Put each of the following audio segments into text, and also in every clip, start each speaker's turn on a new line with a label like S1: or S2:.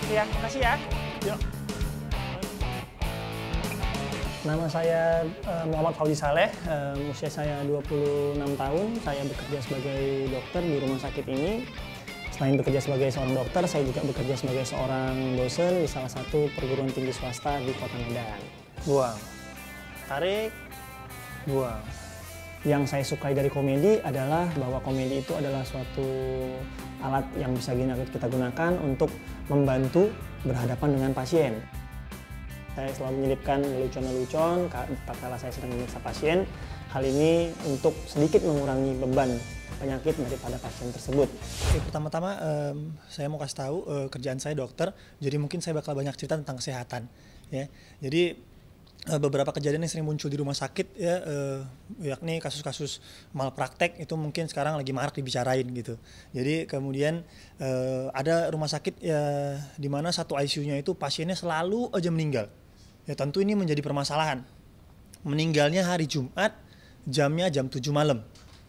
S1: Iya, makasih ya.
S2: Yuk. Nama saya Muhammad Fauzi Saleh, usia saya 26 tahun. Saya bekerja sebagai dokter di rumah sakit ini. Selain bekerja sebagai seorang dokter, saya juga bekerja sebagai seorang dosen di salah satu perguruan tinggi swasta di Kota Medan. Buang, tarik, buang. Yang saya sukai dari komedi adalah bahwa komedi itu adalah suatu alat yang bisa kita gunakan untuk membantu berhadapan dengan pasien. Saya selalu menyelipkan lelucon-lelucon tatkala saya sedang memeriksa pasien. Hal ini untuk sedikit mengurangi beban penyakit daripada pasien tersebut.
S3: Oke, pertama-tama saya mau kasih tahu kerjaan saya dokter, jadi mungkin saya bakal banyak cerita tentang kesehatan. Ya, jadi beberapa kejadian yang sering muncul di rumah sakit ya, yakni kasus-kasus malpraktek itu mungkin sekarang lagi marak dibicarain gitu. Jadi kemudian ada rumah sakit ya di mana satu ICU-nya itu pasiennya selalu aja meninggal. Ya tentu ini menjadi permasalahan. Meninggalnya hari Jumat, jamnya jam 7 malam.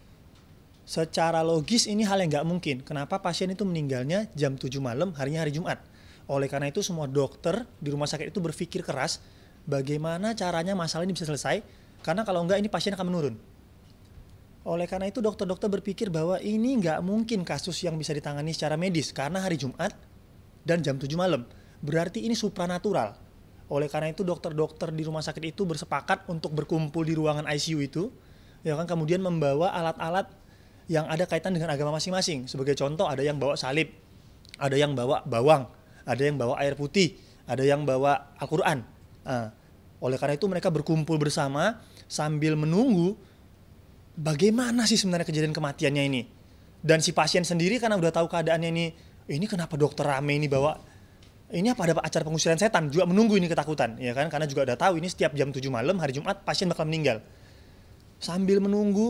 S3: Secara logis ini hal yang nggak mungkin. Kenapa pasien itu meninggalnya jam 7 malam, harinya hari Jumat? Oleh karena itu semua dokter di rumah sakit itu berpikir keras bagaimana caranya masalah ini bisa selesai, karena kalau enggak ini pasien akan menurun. Oleh karena itu dokter-dokter berpikir bahwa ini nggak mungkin kasus yang bisa ditangani secara medis karena hari Jumat dan jam 7 malam. Berarti ini supranatural. Oleh karena itu dokter-dokter di rumah sakit itu bersepakat untuk berkumpul di ruangan ICU itu, ya kan, kemudian membawa alat-alat yang ada kaitan dengan agama masing-masing. Sebagai contoh ada yang bawa salib, ada yang bawa bawang, ada yang bawa air putih, ada yang bawa Al-Quran. Nah, oleh karena itu mereka berkumpul bersama sambil menunggu bagaimana sih sebenarnya kejadian kematiannya ini. Dan si pasien sendiri karena udah tahu keadaannya ini kenapa dokter rame ini bawa, ini apa ada acara pengusiran setan, juga menunggu ini ketakutan, ya kan, karena juga udah tahu ini setiap jam 7 malam hari Jumat pasien bakal meninggal. Sambil menunggu,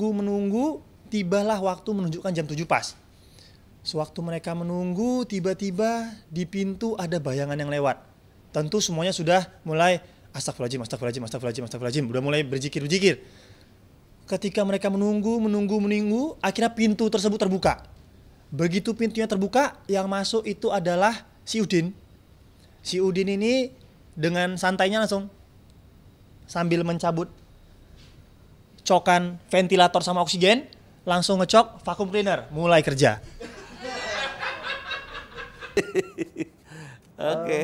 S3: tibalah waktu menunjukkan jam 7 pas. Sewaktu mereka menunggu, tiba-tiba di pintu ada bayangan yang lewat. Tentu semuanya sudah mulai astagfirullahaladzim, udah mulai berzikir. Ketika mereka menunggu, akhirnya pintu tersebut terbuka. Begitu pintunya terbuka, yang masuk itu adalah si Udin. Si Udin ini dengan santainya langsung sambil mencabut cokan ventilator sama oksigen, langsung ngecok vacuum cleaner, mulai kerja.
S4: Oke.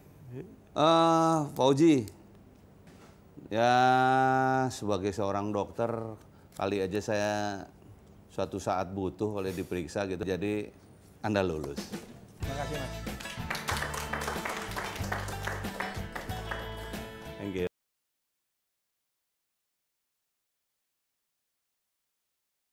S4: Fauzi, ya sebagai seorang dokter, kali aja saya suatu saat butuh oleh diperiksa gitu, jadi Anda lulus.
S3: Terima kasih, Mas.